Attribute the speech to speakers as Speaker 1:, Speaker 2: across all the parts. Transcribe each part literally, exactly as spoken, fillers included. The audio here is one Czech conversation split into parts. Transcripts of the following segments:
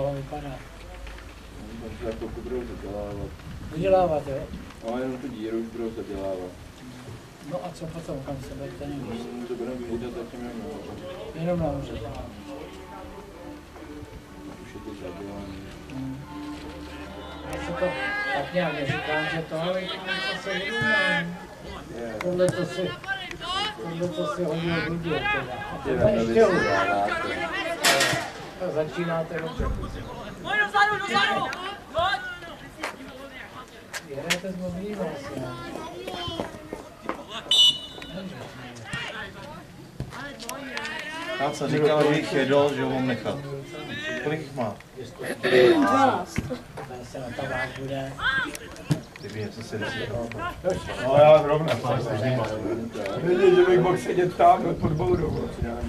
Speaker 1: toho vypadá.
Speaker 2: Tam se to budou zadělávat.
Speaker 1: Vydělávat, jo?
Speaker 2: No, jenom tu díru už budou zadělávat.
Speaker 1: No a co potom, kam se budete nevíš?
Speaker 2: Hmm, to budeme vyhlídat zatím jenom nahoře.
Speaker 1: Jenom nahoře.
Speaker 2: Už je to zadělané.
Speaker 1: Hmm. Já se to tak nějak neříkám, že to, ale to se vydůmám. Tohle to si, tohle to si hodně hodně teda. A tohle ještě hodně. Začínáte dobře.
Speaker 3: Pojď dozadu, dozadu! Pojď!
Speaker 1: Jedete s mobilím vlastně.
Speaker 4: Já jsem říkal, že jich jedol, že ho mám nechat. Kolik jich má?
Speaker 1: dvanáct. Tady se na tabák bude.
Speaker 4: Kdyby něco se desítalo.
Speaker 5: No já zrovna. Vidíš, že bych mohl sedět tam pod boudou.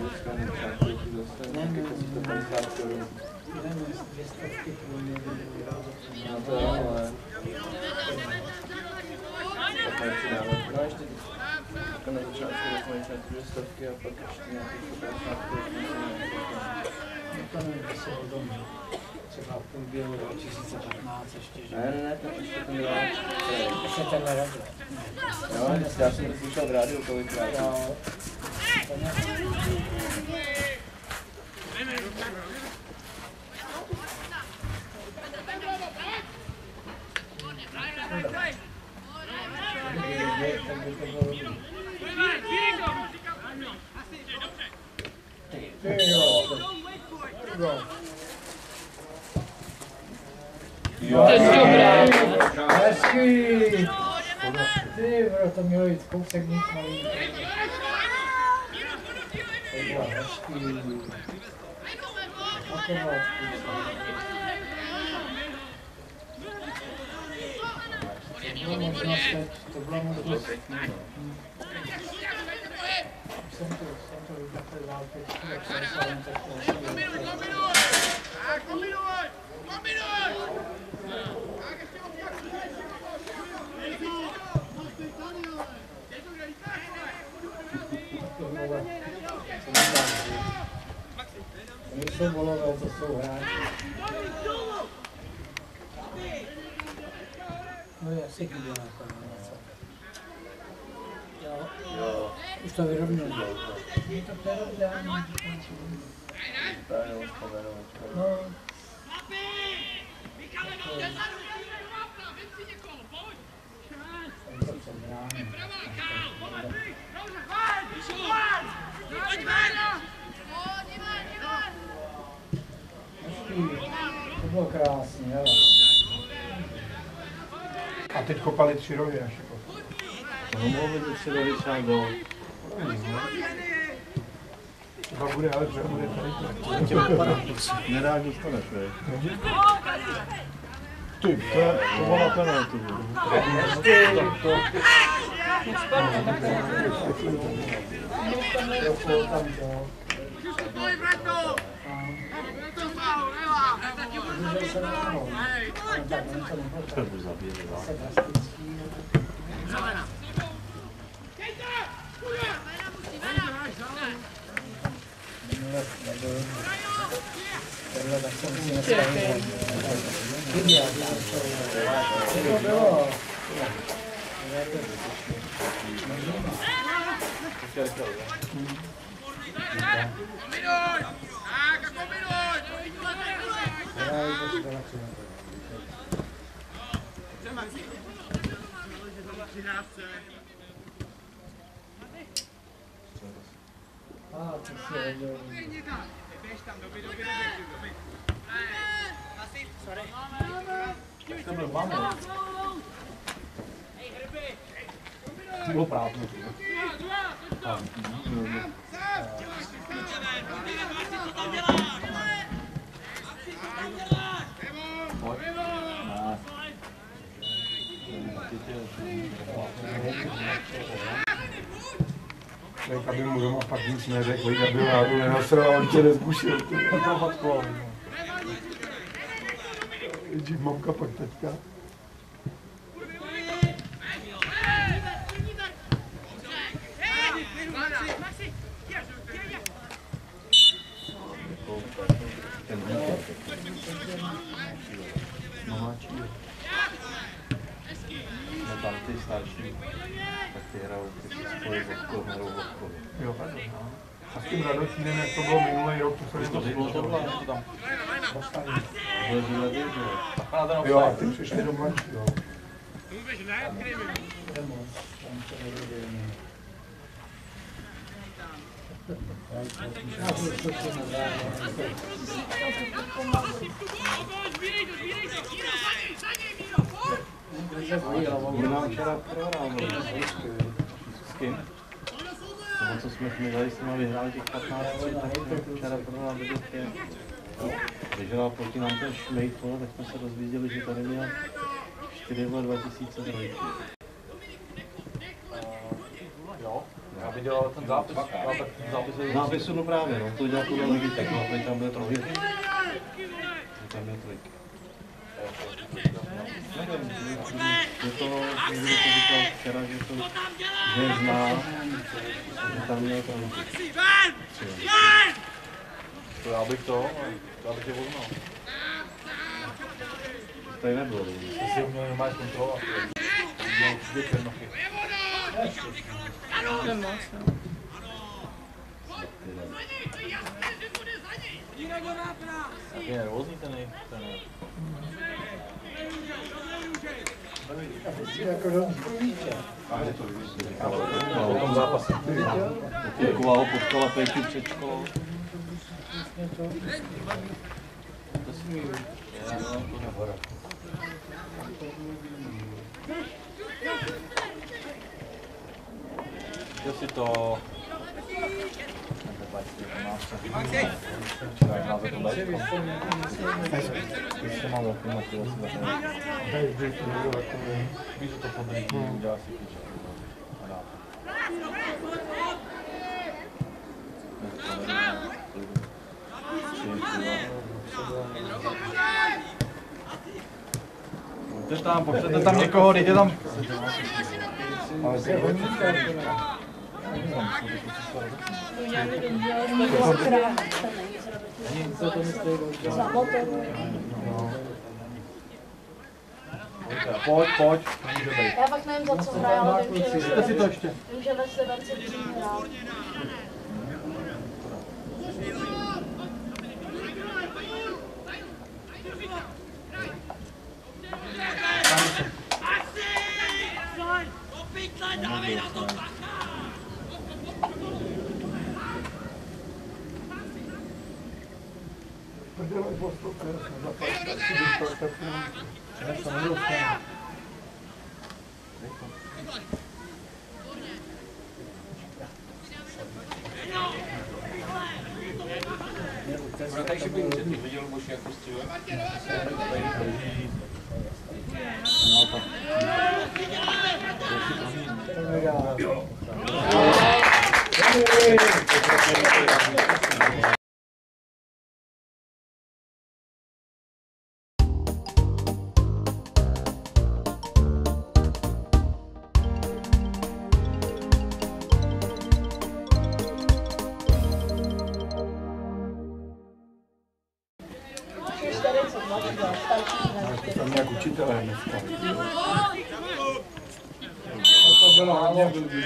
Speaker 2: Na začátku jsme dvě stovky a pak ještě nějakých padesátky.
Speaker 1: No to nevím, to se hodom. Třeba v průběhu dva tisíce patnáct ještě, že?
Speaker 2: Ne, ne, ne, ještě ten dva.
Speaker 1: Ještě tenhle rok.
Speaker 2: Jo, já jsem to slyšel v rádiu kolikrát.
Speaker 1: Jo. Hezký! Ty bro, to mělo jít kousek nic malý. To bylo hezký. A to bylo To bylo možnost teď, to byla možnost. Jsem to, jsem to vyplatil dál teď, jak jsem se jen tak vlastně. To nejsou volové, to jsou hráči. No je asi chyběla jako něco. Jo.
Speaker 2: Jo.
Speaker 1: Už to vyrovnali. No to nerovnání. No. To předbráním. To bylo krásný, ale.
Speaker 5: A teď kopali tři rohy až jako.
Speaker 4: No mohl být tři rohy třeba gol.
Speaker 5: Třeba bude, ale třeba bude tady.
Speaker 4: Jak tě vypadá? Nedák dostaneš, vej. Ty, to je, to bylo na penaltu. To budu zabíjet.
Speaker 1: Tohle tak jsem si nestavil. Viděl, to bylo. A, to si hodil.
Speaker 4: To byl máme. To bylo prázdno.
Speaker 5: Tak aby mu doma pak nic neřekl, aby ho náhodou nenasral a on tě nezbušil. Ježíš, mamka pak teďka.
Speaker 4: Ten víkend. starší, tak ty hrajou ty spojí vodkou, hrajou vodkou.
Speaker 5: Jo, tak no. A s tím Radošínem, jak to bylo minulý rok, to se
Speaker 4: To bylo tohle, to tam bylo žiledy, že jo.
Speaker 5: jo, a ty přišli do mladší, jo.
Speaker 4: On nám včera prohrál, s kým? Nebo co jsme my s nimi vyhráli těch patnáct, tak jsme včera prohrál do dětě. Když hrál proti nám ten Šmejt, tak jsme se dozvěděli, že tady měl čtyři dva tisíce tři.
Speaker 2: Jo, já viděl ten zápis. zápis
Speaker 4: Zápisu, no právě, no, to dělal tohle lidi, tak no, tam byly trojky. Tam byly trojky. Nevím, je to, někdo to říkal včera, že to, že je zná, že tam měl trojky.
Speaker 2: To já bych to, já bych je poznal.
Speaker 4: Tady nebylo.
Speaker 2: Ty si uměl normálně kontrolovat. Dělal dvě černochy.
Speaker 6: Nemoc, no.
Speaker 2: Jak je nervózní ten ten.
Speaker 1: Jako rozumíte.
Speaker 2: V tom zápase.
Speaker 4: Děkoval, potkala péči před školou. To si mi
Speaker 2: Že si to... Mám velký motivaci za to. Víš, že to podrží, udělá si klíče. Jde tam, popřete tam někoho, dejte tam. Ale se hodníte.
Speaker 6: Já nevím, dělal jsme dvakrát. Za motoru.
Speaker 2: Pojď, pojď.
Speaker 6: Já fakt nevím, za co hrál, vím, že,
Speaker 2: Jste si to ještě.
Speaker 6: vím, že ve Slivanci hrál.
Speaker 5: Dělají postupně, jsme zaplatili si dostat takovou. Já jsem nedostal.
Speaker 2: Takže bych viděl už jak prostě.
Speaker 4: no, tak.
Speaker 5: Tam jak učitelé dneska.
Speaker 1: To bylo hodně blbý.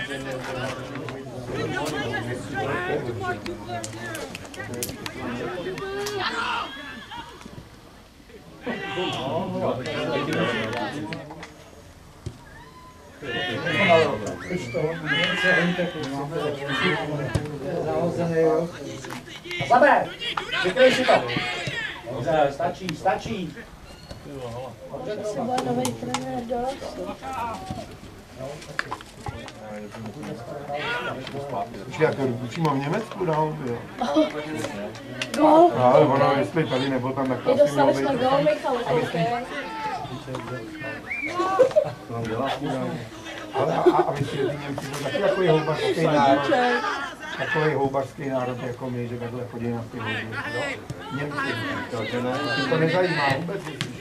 Speaker 7: Zaber! Vykryj si to! Dobře, stačí, stačí!
Speaker 6: Se bude nový trenér dorostu.
Speaker 5: Už jak učím v Německu dál, jo.
Speaker 6: Gol!
Speaker 5: No, ale ono, jestli tady nebo tam, tak
Speaker 6: My
Speaker 5: asi
Speaker 6: dostali
Speaker 5: mělo
Speaker 6: jsme
Speaker 5: být.
Speaker 6: gol, Michale, koukej.
Speaker 4: To tam dělá chudá.
Speaker 5: Ale a, a vy si ty Němci jsou taky jako jeho stejná. takový houbařský národ jako my, že takhle chodí na ty houby. Němci, to, ne, to nezajímá vůbec.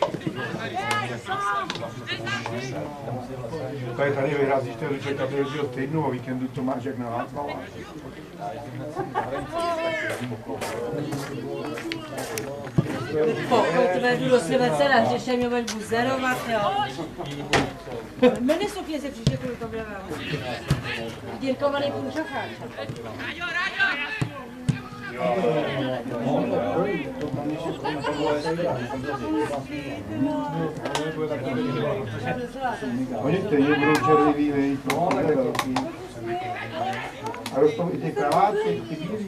Speaker 5: Tady tady vyrazíš ten ruček a vyrazíš od týdnu, o víkendu to máš jak na Václava.
Speaker 8: Pokud vedu do Silvestra, že se mě bude buzerovat, jo. Jmeně jsou kněze příště, kolik to bude. Dírkovaný půlčacháč.
Speaker 5: Oni stejně budou červivý, vej, no, ale velký. A rostou i ty kravátky, ty bílý.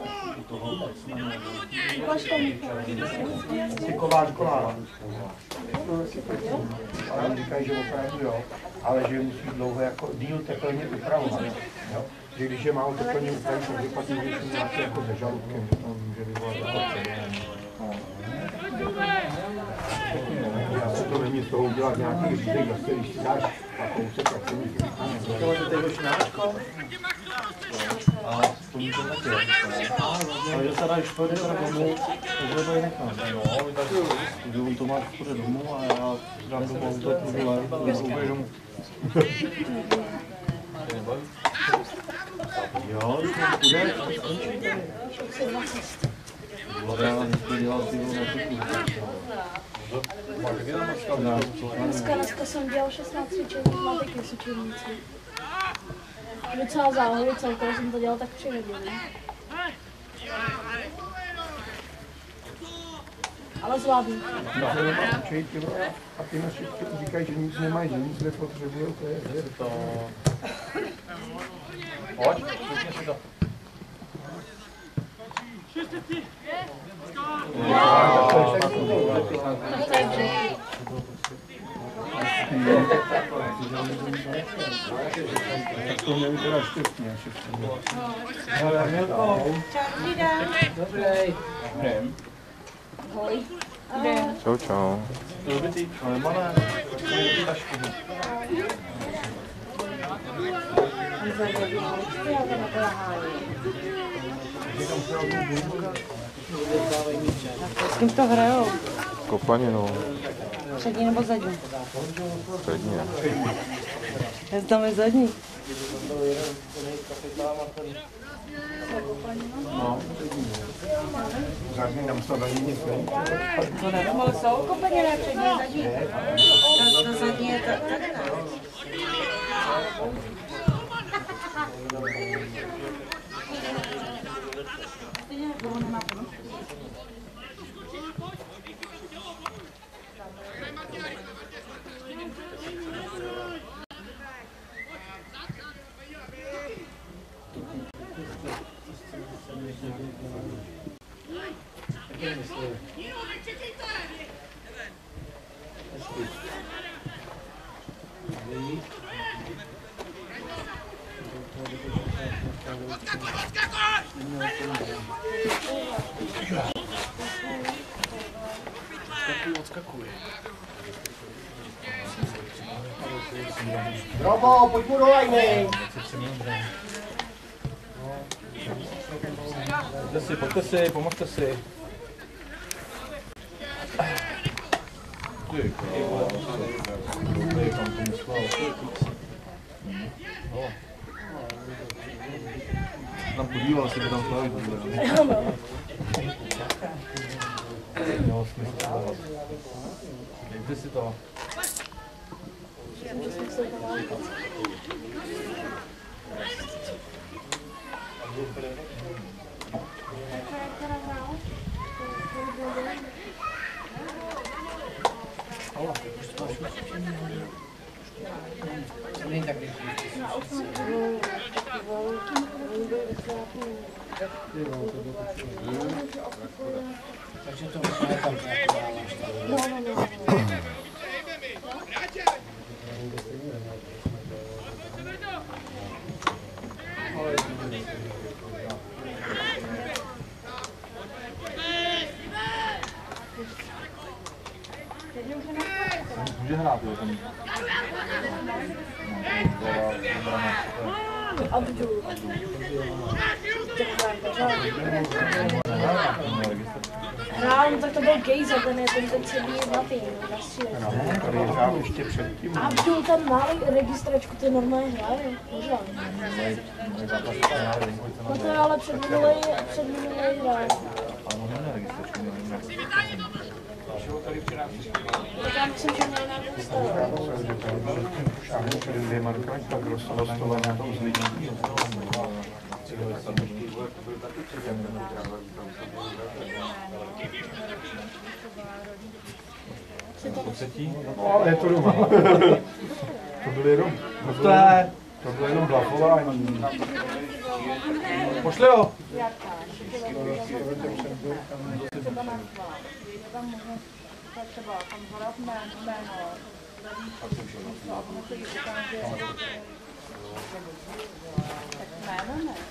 Speaker 5: Ty kovářková. Ale oni říkají, že opravdu jo, ale že musí dlouho jako díl teplně upravovat. Jo? Že když je málo teplně upravit, tak vypadí, že jsou nějaké jako se žaludkem, že to může vyvolat já se to není z toho udělat nějaký řízek, zase když si dáš a kousek, tak se může.
Speaker 2: Tohle to je šnáčko?
Speaker 4: A to může taky. Ale že se dáš půjde teda domů, takže to je nechám. No, tak jdu to máš půjde domů a já dám domů auto, půjdu ven, půjdu domů. Jo, když to půjde, ale já to dělal ty vole na tu
Speaker 6: Dneska, dneska jsem dělal šestnáct cvičení, mám taky cvičeníci. Docela záhody, celkově jsem to dělal tak tři hodiny. Ale zvládnu.
Speaker 5: A ty naši říkají, že nic nemají, že nic nepotřebují, to je věc.
Speaker 4: to. Pojď, šutně si to.
Speaker 5: Tak to měli teda štěstí, až štěstí.
Speaker 8: Čau, Frida.
Speaker 1: Dobrý.
Speaker 8: Ahoj.
Speaker 9: Čau, čau.
Speaker 4: To by ty, ale malé, to je tašku.
Speaker 8: S kým to hrajou?
Speaker 9: Kopaninou.
Speaker 8: Přední nebo zadní?
Speaker 9: Předně.
Speaker 8: Já tam je zadní.
Speaker 5: No, žádný nám to není nic není.
Speaker 8: To nevím, ale jsou kopaněné přední a zadní. Ta, ta zadní je ta, tady ne.
Speaker 7: Robo, pojď mu do lajny!
Speaker 2: Pojďte si, pojďte si, pomozte si. Ty krávo, dobrý, kam to myslel. Tam podíval si, kde tam slavit bude. Jo, smysl. Dejte si to.
Speaker 1: Není tak rychlý. Takže to už ne tak dáváš.
Speaker 6: No, no, no.
Speaker 2: Může hrát, jo, tam.
Speaker 6: Abdul. Hrál, no tak to byl Gejza, ten je ten, ten celý zlatý, no, nastřílený.
Speaker 5: Tady je hrál ještě předtím.
Speaker 6: Abdul tam má registračku, ty normálně hraje, pořád. No to je ale předminulej, předminulej hraje. Tak já myslím, že měl nějakou stavu.
Speaker 5: Šáhnu před dvěma rukami, pak rozstala nějakou zlidní. No, ale je to doma. To byl jenom, to, je, to bylo jenom blafování. Pošli ho!
Speaker 6: Třeba tam hledat jméno, tak jméno ne.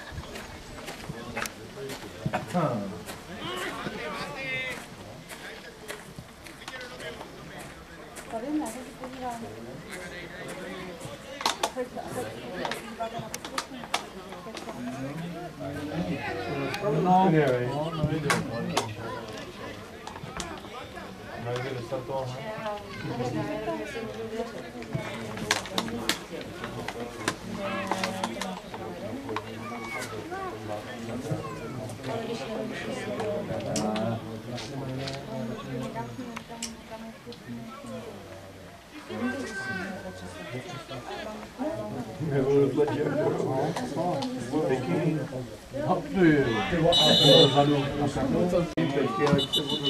Speaker 6: Tady ne, tady podívám.
Speaker 5: No, nevím.
Speaker 4: Najde dostat toho.
Speaker 5: Nebyl tlačit, pěkný.
Speaker 7: No ty, ty vzadu.
Speaker 5: Pěkný, ale se budu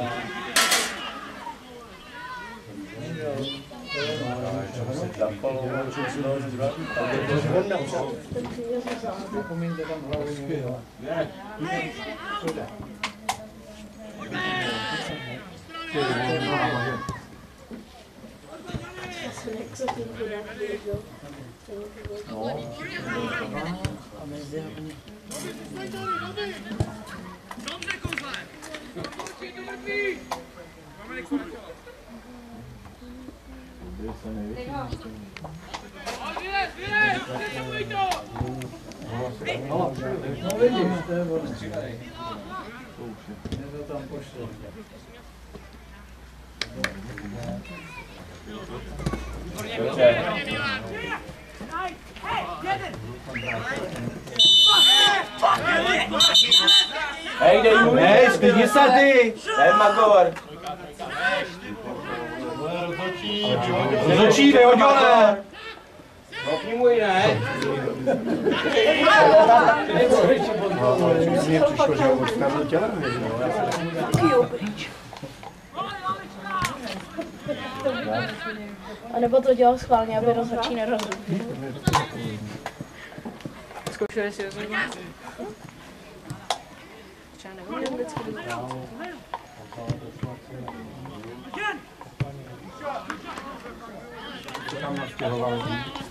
Speaker 1: Zapomeňte tam hlavu. Ne. No, no vidíš, to je ono. Je to tam pošlo.
Speaker 7: Hej, dej mu! Hej, stydni se ty! Dej Magor! Rozhodčí, vyhodil, ne! Hopni mu ji, ne?
Speaker 5: Mně přišlo, že ho odstavil tělem,
Speaker 6: A nebo to dělal schválně, aby rozhodčí nerozhodl.
Speaker 8: Zkoušeli si rozhodně?
Speaker 6: Třeba nevím, vždycky dokonce.
Speaker 5: tam nastěhoval.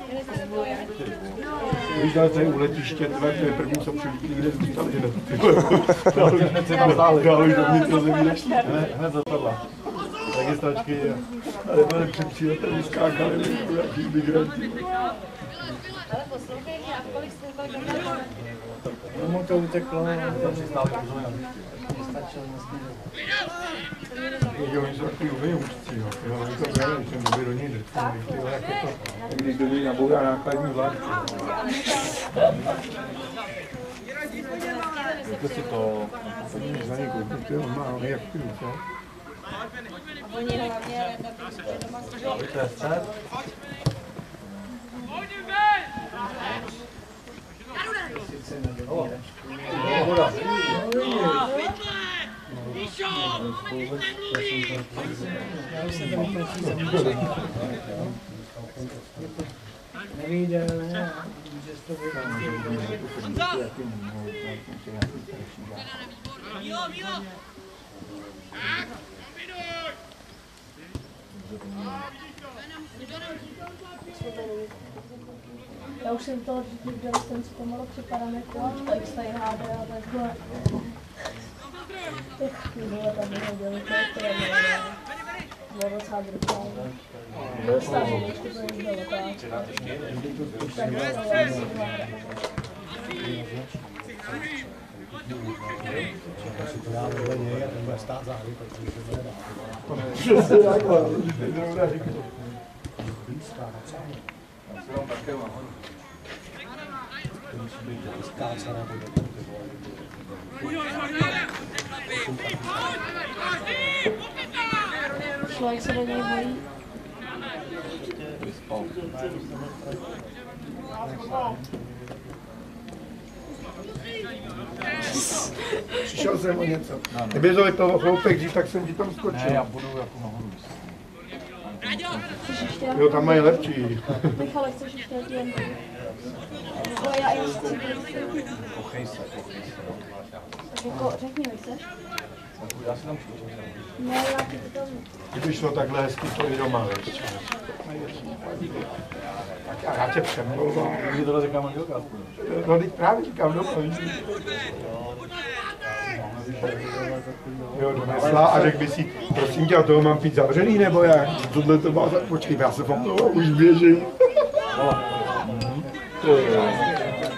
Speaker 5: Když dal tady u letiště, to je první, co přilítí, kde zůstali, že dál už dovnitř zemí nešli.
Speaker 4: Hned zapadla. Registračky.
Speaker 5: Ale byli před příletem vyskákali, jaký migranti.
Speaker 6: Ale poslouchej, a kolik jste kolik dopadlo?
Speaker 1: No mu to uteklo,
Speaker 4: Tam přistáli pozorně.
Speaker 1: nestačilo vlastně.
Speaker 5: Jo, oni jsou takový uvějoučcí, jo. Oni to berou, že by do něj drcali, jako to, když do něj nabourá nákladní vlak.
Speaker 4: Víte si to.
Speaker 5: Oni za něj koupit, to je normálně, jak ty, co?
Speaker 6: A oni hlavně na tom doma slyšeli.
Speaker 4: To je střed.
Speaker 1: Voda. Nevíde, ne? Že to
Speaker 6: Já už jsem toho viděl, jsem si pomalu připadám jako tak se H D a takhle. Tak vole tam nehodili, to je to je docela druhou. Byl starý, ještě to nebylo tak.
Speaker 7: Si to dá vedle něj a ten bude stát zády, protože to bude dát.
Speaker 5: Přesně takhle, zrovna říkal.
Speaker 7: Blízká na přání.
Speaker 2: Já se vám také mám.
Speaker 7: To musí být skácaná, to je to
Speaker 6: Člověk se do něj bojí.
Speaker 5: Přišel jsem o něco. Kdyby to vypil chloupek dřív, tak jsem ti tam skočil.
Speaker 2: Ne, já budu jako nahoru.
Speaker 6: Chceš ještě?
Speaker 5: Jo, tam mají lepší.
Speaker 6: Michale, chceš ještě jen? Nebo já jen chci.
Speaker 2: Kochej se, kochej se.
Speaker 6: Tak jako řekni mi, chceš?
Speaker 2: Já si tam skočím.
Speaker 6: Ne, já ti to tam...
Speaker 5: Kdyby šlo takhle hezky, to i doma, veď. Tak já, já tě přemlouvám.
Speaker 2: Mě tohle říká manželka aspoň.
Speaker 5: No, teď právě říkám doma, víš. Jo, donesla a řekl by si, prosím tě, a toho mám pít zavřený, nebo jak? Tohle to má za... Počkej, já se vám toho už běžím. To je...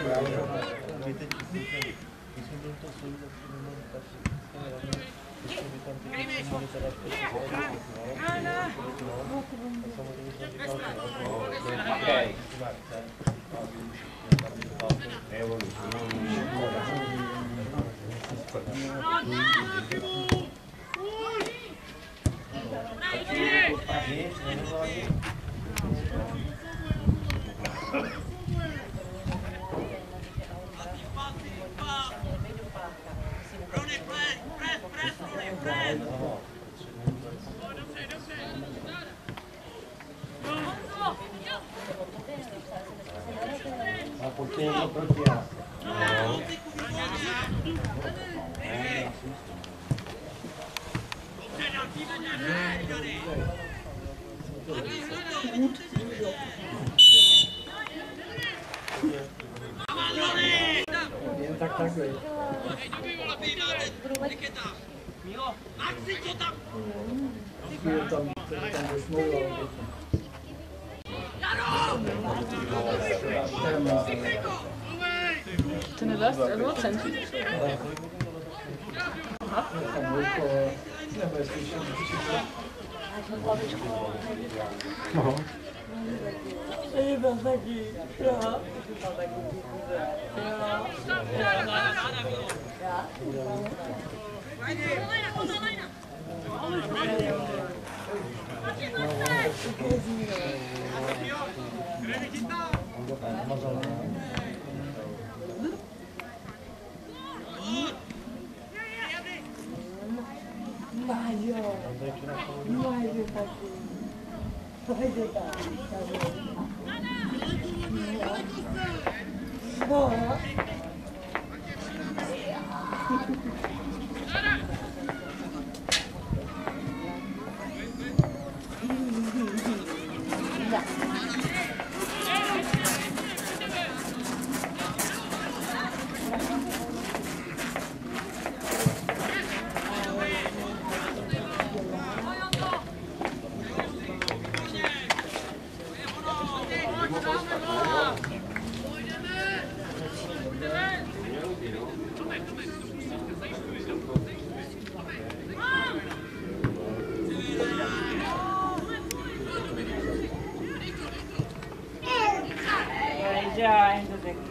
Speaker 7: A pojďte někdo proti já. Jen tak takhle.
Speaker 3: Milo, Maxi, co tam?
Speaker 7: Chvíli tam, tam došmouval.
Speaker 8: To nebyla středu centru. Nebyl taky, jo. Mario, Mario taky. Pojde tam. No. Já, to řekni.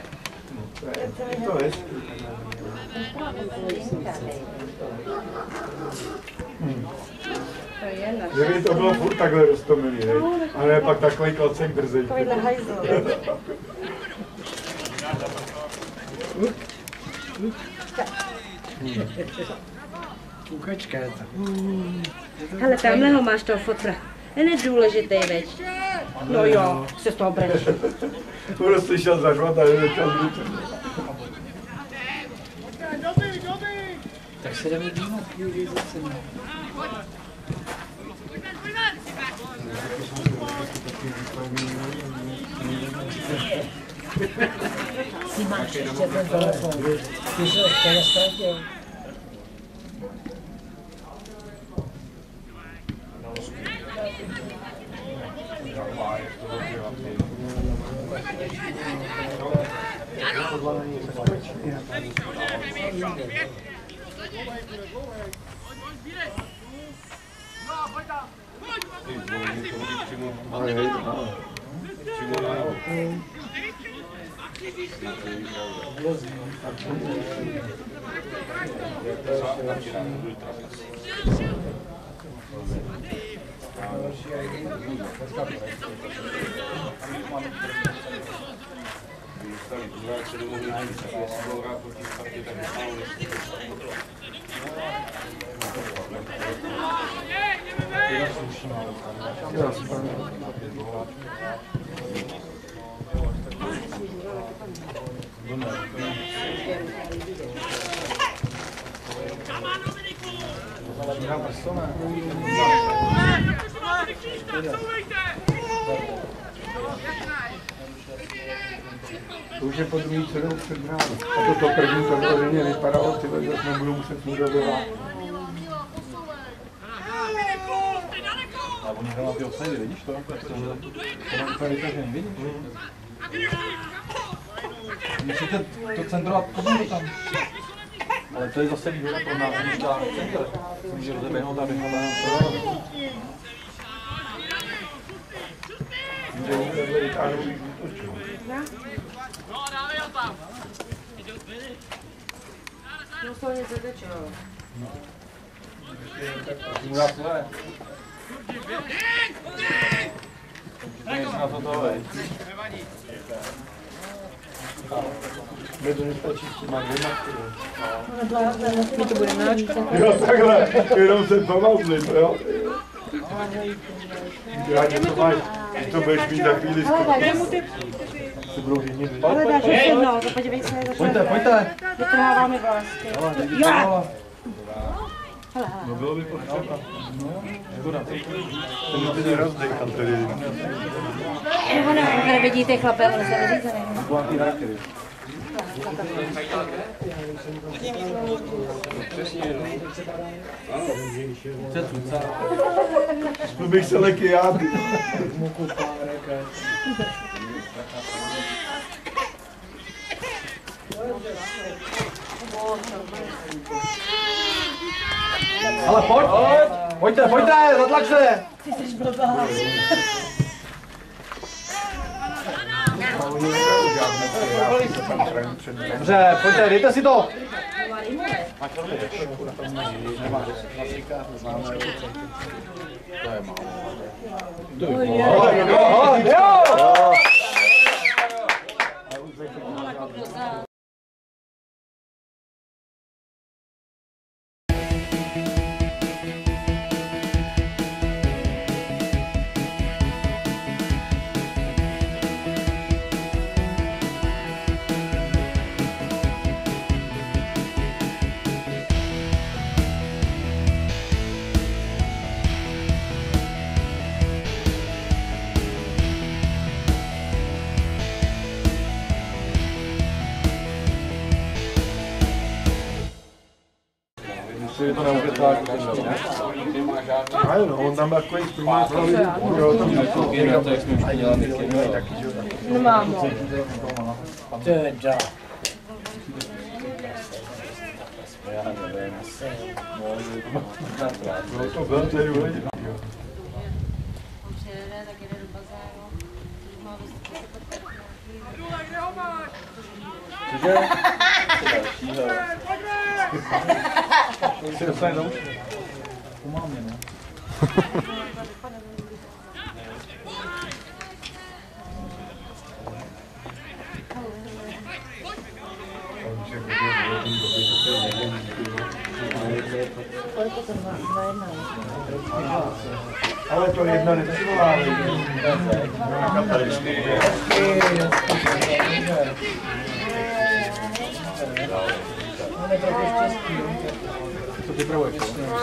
Speaker 5: To je. Kdyby to bylo furt takhle roztomilý, a ne pak takový klacek brzej.
Speaker 8: Takovýhle hajzl.
Speaker 1: Kukačka je to.
Speaker 8: Hele, tamhle ho máš toho fotra. Ten je důležitý, veď. No jo, se z toho breš.
Speaker 5: Budu slyšel zařvat a jeden čas budu.
Speaker 1: Tak se jdeme dívat, chvíli zase. Si máš ještě ten telefon, ty jsi ho ještě nestratil.
Speaker 5: To už je po druhý celou předbránu. A to, to první samozřejmě vypadalo, ty lidi zase nebudu muset mudovat.
Speaker 4: A oni hrál na ty offside, vidíš to? To má úplně vytažený, vidíš? Musíte to centrovat, podívej tam. Ale to je zase výhoda pro nás, když ta centr. Může rozeběhnout a vyhnout na
Speaker 8: No to něco tečelo.
Speaker 4: Můžu své. Můžu na to tohle.
Speaker 5: Mě to nestačí s těma dvěma.
Speaker 8: My to budeme náčkat.
Speaker 5: Jo, takhle, jenom se pamazli, to jo. Já něco máš, to budeš mít za chvíli zkusit. Se budou všichni vidět.
Speaker 8: Ale dáš ještě jednou, to podívej se, začne.
Speaker 4: Pojďte, pojďte.
Speaker 8: Vytrháváme vlásky.
Speaker 4: Jo!
Speaker 8: Hele, hele.
Speaker 4: No bylo by potřeba. Škoda.
Speaker 5: To by nerozdechal tady.
Speaker 8: Nebo ne, tady vidíte chlape, ale se neřízený.
Speaker 4: Bohatý charaktery.
Speaker 5: To bych se leky já.
Speaker 4: Ale pojď! Pojďte, pojďte, zatlačte!
Speaker 8: Ty jsi blbá.
Speaker 4: Dobře, pojďte, dejte si to! To je málo.
Speaker 5: Si to neuvětlá, ale no, on tam takový první slavy, jo, tam
Speaker 2: to, jak jsme už dělali, taky, že jo.
Speaker 8: Nemám.
Speaker 1: Teda.
Speaker 2: Já nevím.
Speaker 5: No to byl, to je důležitý, jo.
Speaker 8: On přijede, tak jede do bazénu. Má
Speaker 4: Cože? Si dostane do uši. Umámě, no.
Speaker 5: Ale to jedna nepřivolá.
Speaker 2: Co připravuješ?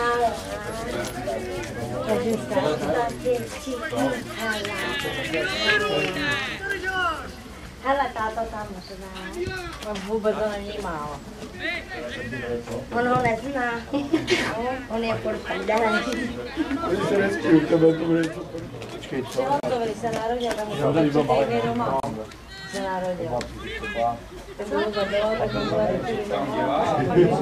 Speaker 10: Hele, táta tam nezná.
Speaker 8: On vůbec to není málo.
Speaker 10: On ho nezná. On je podpadaný.
Speaker 5: Když se neský u tebe, to bude něco. Počkej, co?
Speaker 8: Přihotovili se narodil, tam už tři týdny doma. Se narodil. Tak bylo zabilo, tak on byla rychlý doma.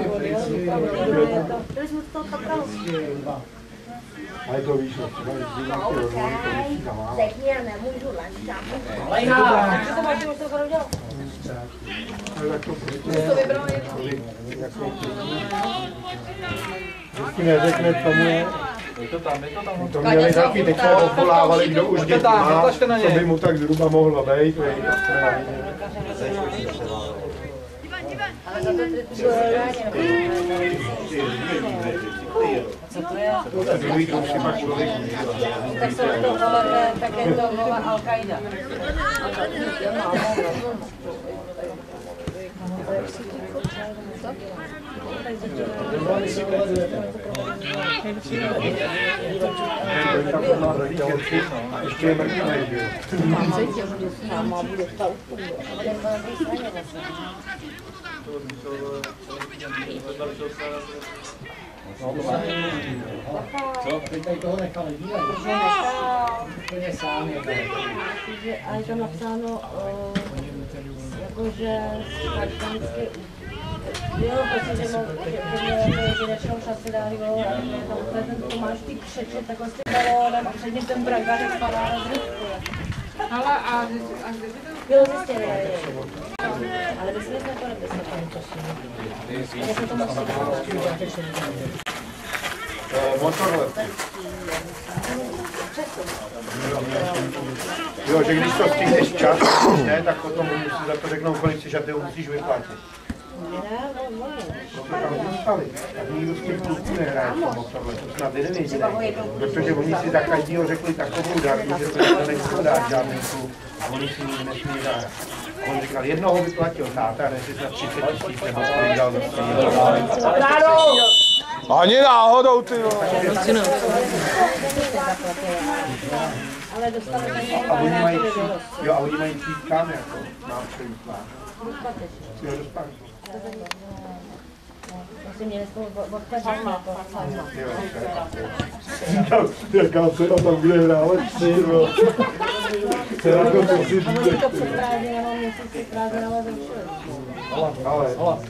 Speaker 10: Byli jsme to kapravu.
Speaker 5: Ale to víš, no, třeba když nějaký rozhovor, to musí za málo.
Speaker 10: Řekni, já nemůžu lančám.
Speaker 8: Lejna! Co to máš, už to udělal?
Speaker 5: Tak to prostě... Vždycky neřekne, co mu je.
Speaker 2: Je to tam, je to tam.
Speaker 5: To měli taky, teď se odvolávali, kdo už děti má, co by mu tak zhruba mohlo být.
Speaker 8: Ale za to ty co to je? Tak jsou to vole, také to vole Al-Qaida.
Speaker 5: Ještě je mrtvý, že jo?
Speaker 10: Máma bude stát.
Speaker 1: Co? Teď tady toho nechali dívat. Úplně sám je tady.
Speaker 8: A je tam napsáno, jakože spartanicky. Jo, protože mám jedinečnou šanci dát gól a tam ten Tomáš ty křeče takhle s tím balónem a předtím ten Braga spadá na zryvku. Ale a kde by to bylo zjistěné? Ale my jsme to nebyli. Jak se to musí
Speaker 5: Motorlet. Jo, že když to stihneš čas, ne, tak potom musí za to řeknou, kolik si žateů musíš vyplatit. To jsme tam dostali. Tak nikdo s tím klubů nehraje v tom motorletu, snad jeden jediný. Protože oni si za každýho řekli takovou darbu, že to nechcou dát žádný klub a oni si nikdy nesmí dát. A on říkal, jednoho vyplatil táta, než si za třicet tisíc nebo kolik dal do stejného.
Speaker 9: Ani náhodou, ty vole.
Speaker 8: Ale dostaneme
Speaker 5: A oni mají přijít, jo, a oni mají přijít kam jako, mám přijít plán. Jo, do spánku.
Speaker 8: Asi měli spolu odkladit na to.
Speaker 5: Říkal, jaká cena tam bude hrávat tři, no. Cena to si říct.
Speaker 8: A oni to před prázdninama, měsíc před prázdninama zrušili.
Speaker 5: Ale, ale.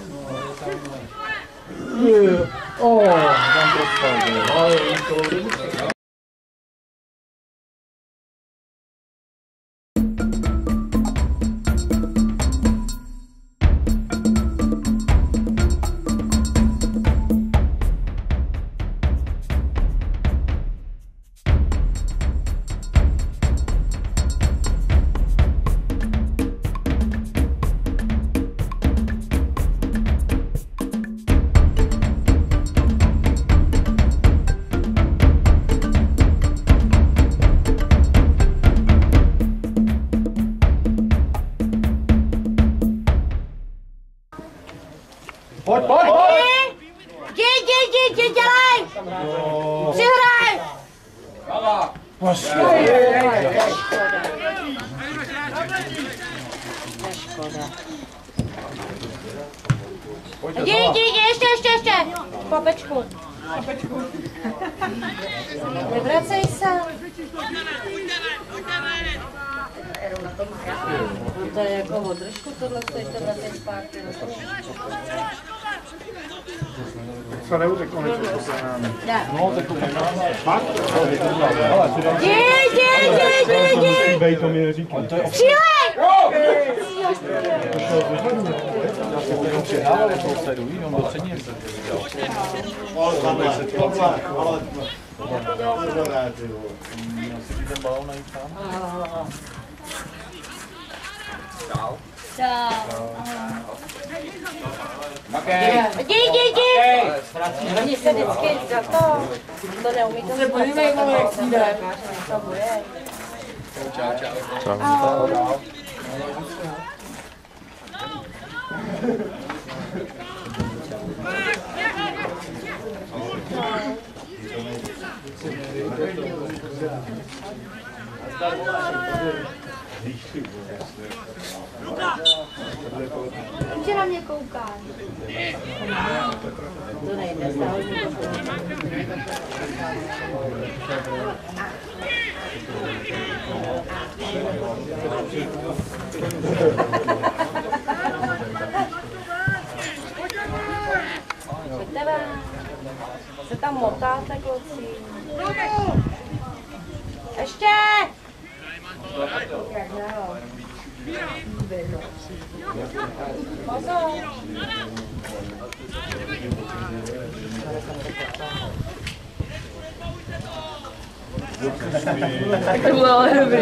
Speaker 2: O, tam prostal, ale to
Speaker 5: Pojď, pojď!
Speaker 10: Jdi, jdi, jdi, jdi, dělej! Přihraj! Jdi, jdi, jdi, ještě, ještě, ještě! Papečku.
Speaker 8: Nevracej se. No to je jako održku, tohle se ještě vracet zpátky.
Speaker 5: Co neuteklo něco poslání?
Speaker 2: no, tak to nemáme.
Speaker 10: Jdi, jdi, jdi, jdi, jdi!
Speaker 5: Bej, to mi neříkej.
Speaker 10: Střílej!
Speaker 4: přehrával do sousedu, víš, on byl před ním. Musí ten balón najít tam.
Speaker 10: Čau. Jdi, jdi, jdi!
Speaker 8: Oni se vždycky za to, to neumí to se podívej, jak přijde.
Speaker 2: Čau, čau.
Speaker 9: Čau.
Speaker 6: Že na mě kouká.
Speaker 8: To nejde, stále Pojďte se tam motáte, kluci.
Speaker 10: Ještě!
Speaker 8: Jak dál? Pozor!
Speaker 6: To bylo ale dobrý.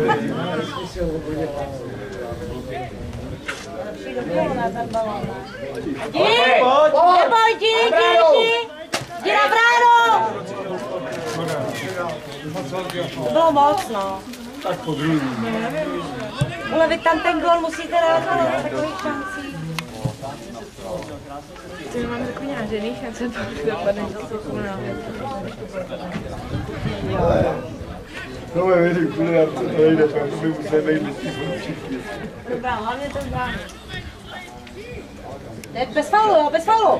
Speaker 10: Jdi! Neboj, jdi, jdi, jdi! Jdi na bránu!
Speaker 8: To bylo moc, no.
Speaker 9: Tak po druhý.
Speaker 8: Ale vy tam ten gól musíte dát, ale na takových šancí.
Speaker 6: Ty mám takový nážený, jak se to dopadne, že to jsou na věc.
Speaker 9: No, já věřím, že já to nejde, protože by museli být listí všichni.
Speaker 8: Dobrá, hlavně to dá. Ne, bez faulu, jo, bez faulu.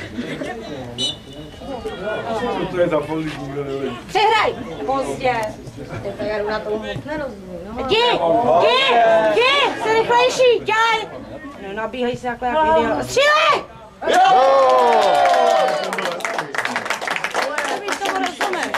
Speaker 9: Co to je za fol, když nikdo neví?
Speaker 8: Přehraj! Pozdě. To já jdu na toho moc nerozumím. No,
Speaker 10: Jdi! Jdi! Jdi! Jsi rychlejší! Dělej!
Speaker 8: no, nabíhej se jako jak idiot.
Speaker 10: Střílej!
Speaker 8: Víš, tomu rozumím.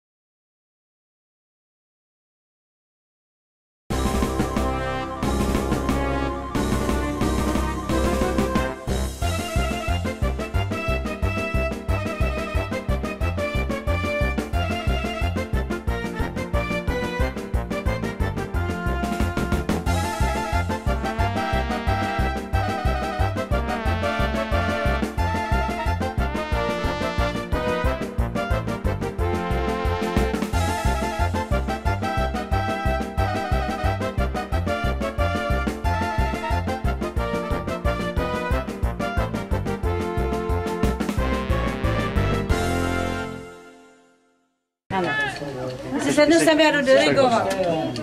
Speaker 8: Si sednu sem, já jdu dirigovat.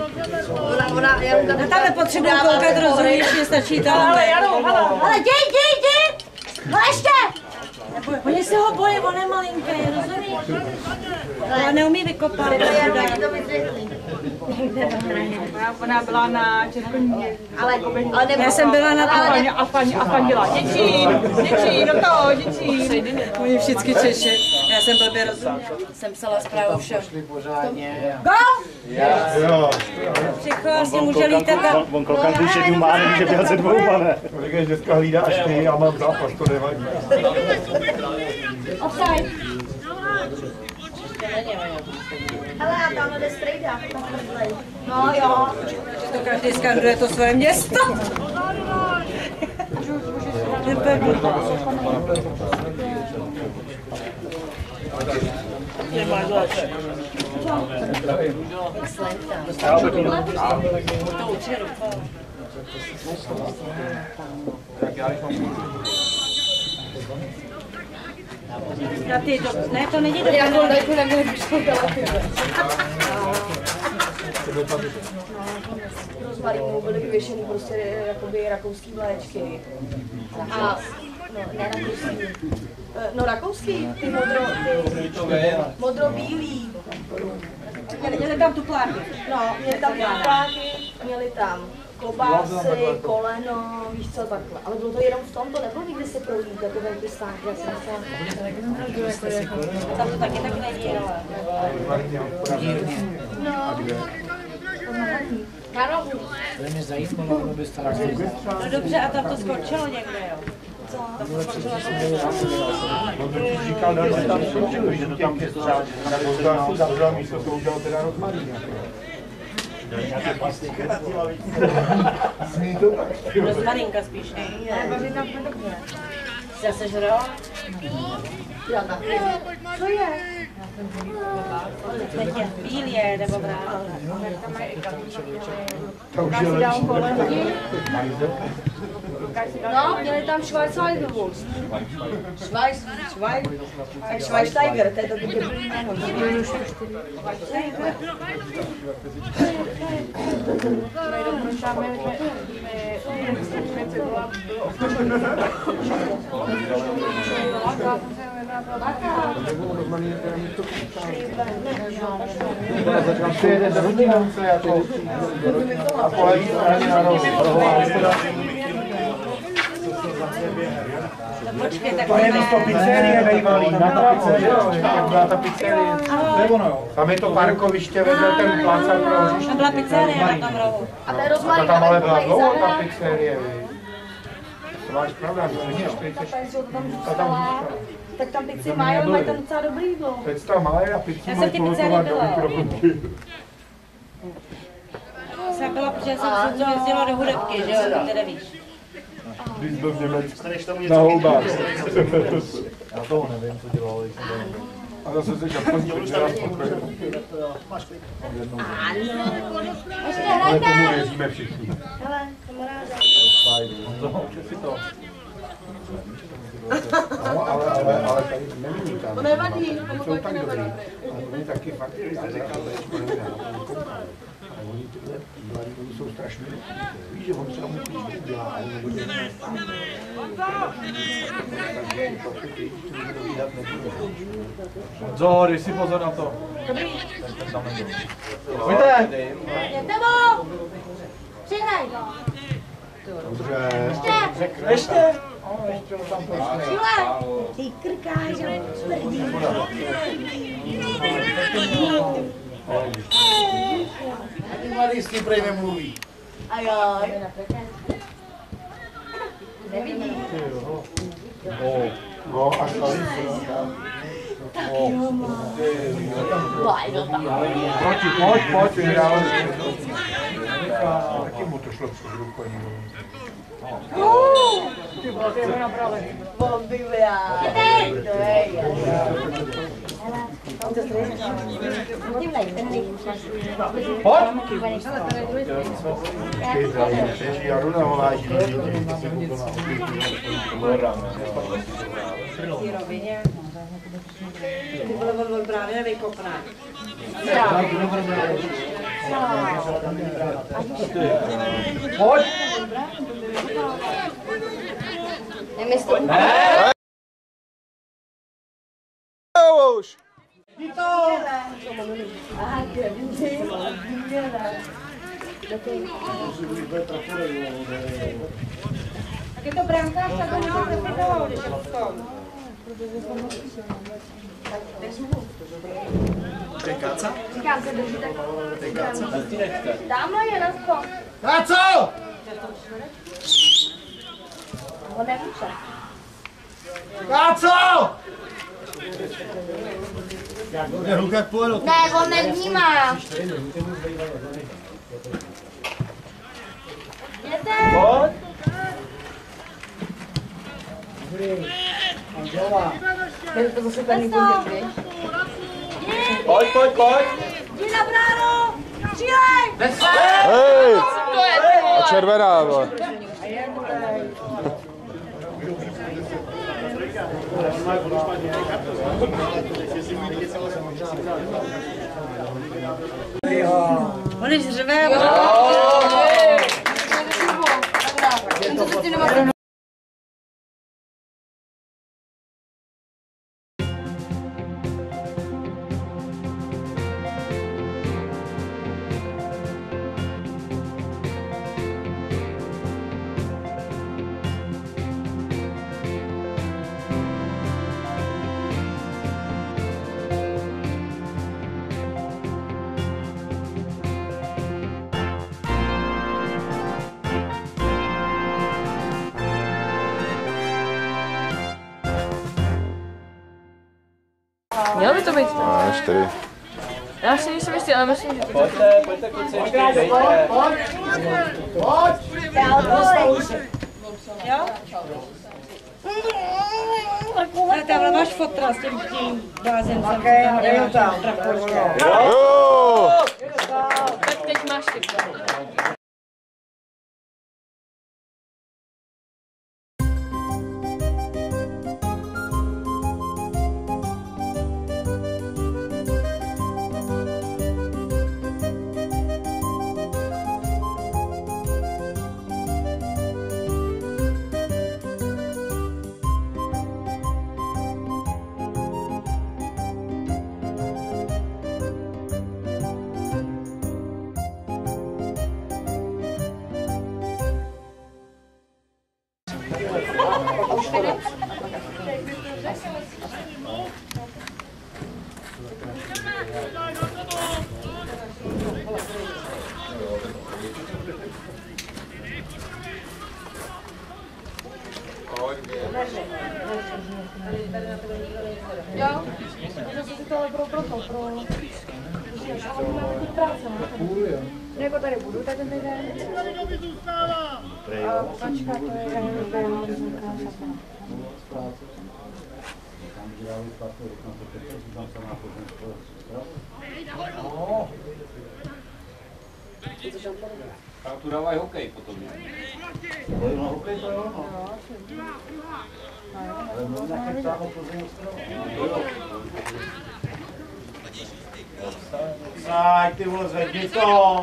Speaker 8: Na tam nepotřebuji koukat, rozumíš, že stačí to.
Speaker 10: Ale jdi, jdi, jdi! No ještě!
Speaker 8: Oni se ho bojí, on je malinký, rozumíš? Ale neumí vykopat.
Speaker 6: Ona byla na Červený.
Speaker 10: Ale, ale nebo...
Speaker 8: Já jsem byla na
Speaker 6: A paní, a paní, a paní dělá děčín, děčín, do toho, děčín.
Speaker 8: Oni všichni Češi. Já jsem blbě rozuměla. Jsem psala zprávu všem.
Speaker 10: Go!
Speaker 9: Jo.
Speaker 8: Přichod si může lítat a...
Speaker 4: On koukám, když jednu má, nemůže běhat ze dvou, pane.
Speaker 9: Říkají, že dneska hlídáš ty, já mám zápas, to nevadí.
Speaker 10: Offside.
Speaker 6: Hele, a tamhle jde strejda.
Speaker 10: No jo.
Speaker 8: To každý skanduje to svoje město. Na ty, to, ne, to není to.
Speaker 6: Já to nejdu neměli přišlo rozmarinu byly vyvěšený prostě jakoby rakouský vlaječky. A no, ne rakouský. No rakouský, ty modro, ty modro-bílý.
Speaker 8: Měli tam tu plárky.
Speaker 6: No, měli tam pláky, měli tam klobásy, koleno, víš co, takhle. Ale bylo to jenom v tom, to nebylo nikdy se projít, jako velký stánky, já jsem myslela.
Speaker 8: Tam to taky tak není, ale.
Speaker 6: No. Na rohu.
Speaker 7: To mě zajímalo, aby to tak
Speaker 8: No dobře, a tam to skončilo někde, jo?
Speaker 5: On totiž říkal, že tam součil, že to tam je třeba, tak možná si zavřel místo, to udělal teda rozmarín. Smí to tak.
Speaker 8: Rozmarinka spíš, ne? Jsi se žral?
Speaker 6: Já taky. Co je?
Speaker 8: Teď je bílý je, nebo vrát.
Speaker 5: To už je lepší.
Speaker 6: No, měli tam Schweizwaldwurst. Schweiz, Schweiz, tak Schweinsteiger, to je to taky dobrý jméno.
Speaker 5: To jede z rodinance jako a poleví straně na rohu.
Speaker 8: Počkej, tak
Speaker 5: To je místo pizzerie nejvalý, na Praze, jak byla ta pizzerie. Tam je to parkoviště, vedle ten plac a pro hřiště.
Speaker 8: To byla pizzerie na tom rohu.
Speaker 6: A to je
Speaker 5: A
Speaker 6: rozmarinka.
Speaker 5: tam ale byla dlouho ta pizzerie, víš. To máš pravda, že není
Speaker 6: Ta tam tak tam pizzy mají, ale mají tam docela dobrý jídlo.
Speaker 5: teď tam mají a pizzu
Speaker 8: Já
Speaker 5: mají
Speaker 8: jsem ty
Speaker 5: pohotovat
Speaker 8: pizzerie
Speaker 5: do
Speaker 8: byla.
Speaker 5: mikrovlnky.
Speaker 8: Jsem byla, protože jsem se jezdila do hudebky, že jo, ty nevíš.
Speaker 5: Když byl v Německu, na houbách.
Speaker 4: Já toho nevím, co dělal, jak jsem byl.
Speaker 5: A zase se kapelní nedělá spokojený.
Speaker 6: Ještě
Speaker 5: Ale tomu
Speaker 6: hrajte!
Speaker 5: věříme všichni.
Speaker 6: Hele, kamaráde.
Speaker 5: No, ale, ale, ale tady nemůžu tam.
Speaker 6: To nevadí,
Speaker 5: Oni
Speaker 6: tomu
Speaker 5: jsou
Speaker 6: taky
Speaker 5: tak dobrý.
Speaker 6: nevadí.
Speaker 5: Ale oni taky fakt, já říkám, že nevím, já to nekoukám. A oni tyhle mladí, oni jsou strašně. Víš, že on se tam klíč udělá, a oni nebudou mít stát. Takže to ty, kteří to vydat nebudou.
Speaker 2: Honzo, dej si pozor na to.
Speaker 6: Dobrý.
Speaker 2: Pojďte!
Speaker 6: Jděte mo! Přihraj to.
Speaker 5: Dobře.
Speaker 6: Ještě.
Speaker 2: Ještě!
Speaker 6: Čile. Ty krkáže.
Speaker 9: A ty mladý s tím prej nemluví.
Speaker 6: A jo. Nevidí.
Speaker 5: No, až tady. Proti, pojď, pojď, vyhrál. Taky mu to šlo přes ruku.
Speaker 6: Ty vole, ty ho napravili. Bomby, já.
Speaker 5: Já jdu na volání.
Speaker 8: V té rovině. Ty vole, on byl právě nevykopná.
Speaker 2: Pojď!
Speaker 6: Nemyslím.
Speaker 2: Už!
Speaker 8: Tak je to brankář, tak ho nějak neprdával, když je v tom.
Speaker 6: Říkám se, drží tak. Dámhle je na to.
Speaker 9: A co?
Speaker 6: On nemůže.
Speaker 9: A co? Jak pojedu.
Speaker 6: Ne, on nevnímá. Jdete.
Speaker 2: Pojď!
Speaker 6: Je to zase ten budget, víš?
Speaker 2: Pojď, pojď, pojď!
Speaker 6: Jdi na bránu! Střílej!
Speaker 11: Hej! A červená, vole.
Speaker 8: On je řve,
Speaker 6: Jo! Mělo by to být.
Speaker 11: Ne, čtyři.
Speaker 6: Já si nejsem jistý, ale myslím, že to
Speaker 2: Pojďte, pojďte kluci, ještě dejte.
Speaker 8: Jo? Tak tamhle máš fotra s tím tím bázem.
Speaker 1: Ok, jdeme tam.
Speaker 11: Jo!
Speaker 6: Tak teď máš ty.
Speaker 8: Jo, to si to ale pro proto, pro... Ale máme tu práce, no. Jako tady budu, tak ten týden. A pačka, to je jenom
Speaker 7: A tu dávají hokej potom.
Speaker 4: Na hokej to jo, no. Ale mám nějaké psáno Plzeň Ostrava.
Speaker 5: Sáď, ty vole, zvedni to!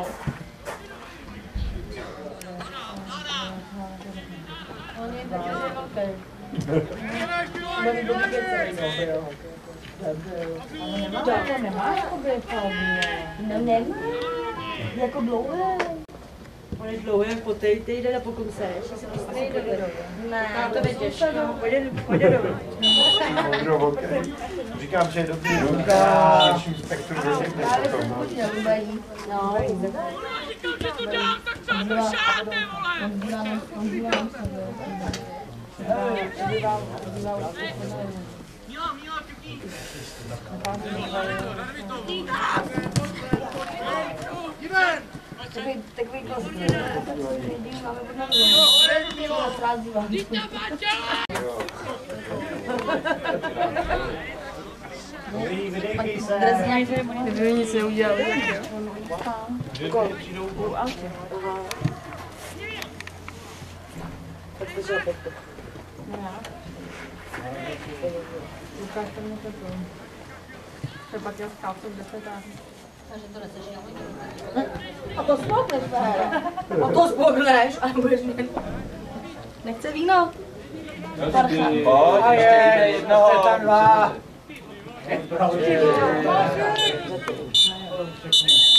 Speaker 8: On je taky velký. Ale nemá jakoby palmy.
Speaker 6: No nemá. Jako dlouhé.
Speaker 8: On je dlouhé po té týden a po konce, ještě se prostě nejde.
Speaker 6: Ne,
Speaker 8: to je těžké. Pojďte do
Speaker 5: Modro hokej. Říkám, že je dobrý ruka, vším spektru řešit potom.
Speaker 6: No,
Speaker 3: Že to dám, tak co to šáte, vole! Mila, Mila, pěkný. Jdeme!
Speaker 6: takový, takový klasný. Když máme pod námi, to srází vám.
Speaker 5: Vydejkej se.
Speaker 6: Kdyby nic neudělali.
Speaker 8: Tak to je pěkný. Lukáš to mě to je pak já skápcu, kde se táhne.
Speaker 6: Takže to neseš A to spolkneš, Fahera. A to spolkneš a budeš mít. Nechce víno? Parcha.
Speaker 2: Pojď, ještě jednoho.
Speaker 1: Jste tam dva.
Speaker 5: Pojď.